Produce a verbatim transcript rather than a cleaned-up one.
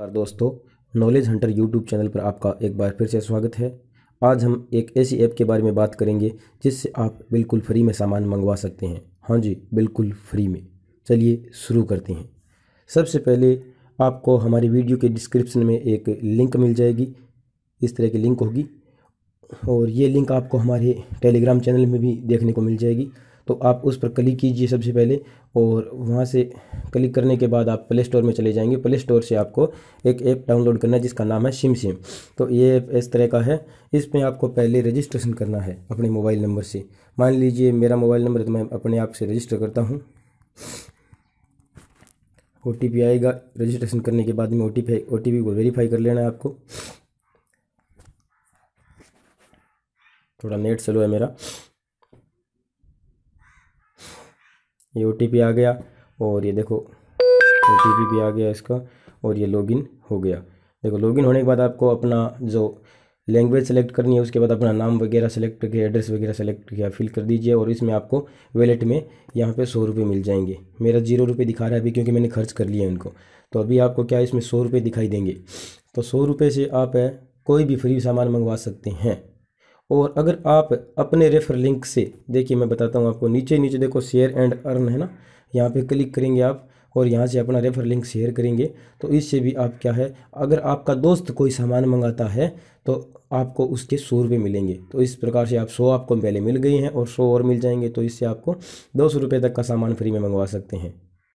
नमस्कार दोस्तों, knowledge Hunter YouTube channel पर आपका एक बार फिर से स्वागत है। आज हम एक ऐसी ऐप के बारे में बात करेंगे जिससे आप बिल्कुल फ्री में सामान मंगवा सकते हैं। हाँ जी, बिल्कुल फ्री में। चलिए शुरू करते हैं। सबसे पहले आपको हमारी वीडियो के डिस्क्रिप्शन में एक लिंक मिल जाएगी। इस तरह की लिंक होगी और ये लिंक आपको हमारे टेलीग्राम चैनल में भी देखने को मिल जाएगी। तो आप उस पर क्लिक कीजिए सबसे पहले, और वहाँ से क्लिक करने के बाद आप प्ले स्टोर में चले जाएंगे। प्ले स्टोर से आपको एक ऐप डाउनलोड करना है जिसका नाम है सिम सिम। तो ये ऐप इस तरह का है। इसमें आपको पहले रजिस्ट्रेशन करना है अपने मोबाइल नंबर से। मान लीजिए मेरा मोबाइल नंबर है तो मैं अपने आप से रजिस्टर करता हूँ। ओ टी पी आएगा। रजिस्ट्रेशन करने के बाद में O T P O T P को वेरीफाई कर लेना है आपको। थोड़ा नेट स्लो है मेरा। ये ओ टी पी आ गया और ये देखो ओ टी पी भी आ गया इसका, और ये लॉगिन हो गया। देखो लॉगिन होने के बाद आपको अपना जो लैंग्वेज सेलेक्ट करनी है, उसके बाद अपना नाम वगैरह सेलेक्ट करके एड्रेस वगैरह सेलेक्ट किया फिल कर दीजिए। और इसमें आपको वैलेट में यहाँ पे सौ रुपये मिल जाएंगे। मेरा जीरो रुपये दिखा रहा है अभी, क्योंकि मैंने खर्च कर लिया इनको। तो अभी आपको क्या इसमें सौ रुपये दिखाई देंगे। तो सौ रुपये से आप कोई भी फ्री सामान मंगवा सकते हैं। और अगर आप अपने रेफर लिंक से, देखिए मैं बताता हूँ आपको, नीचे नीचे देखो शेयर एंड अर्न है ना, यहाँ पे क्लिक करेंगे आप और यहाँ से अपना रेफर लिंक शेयर करेंगे। तो इससे भी आप क्या है, अगर आपका दोस्त कोई सामान मंगाता है तो आपको उसके सौ रुपये मिलेंगे। तो इस प्रकार से आप सौ आपको पहले मिल गई हैं और सौ और मिल जाएंगे। तो इससे आपको दो सौ रुपये तक का सामान फ्री में मंगवा सकते हैं।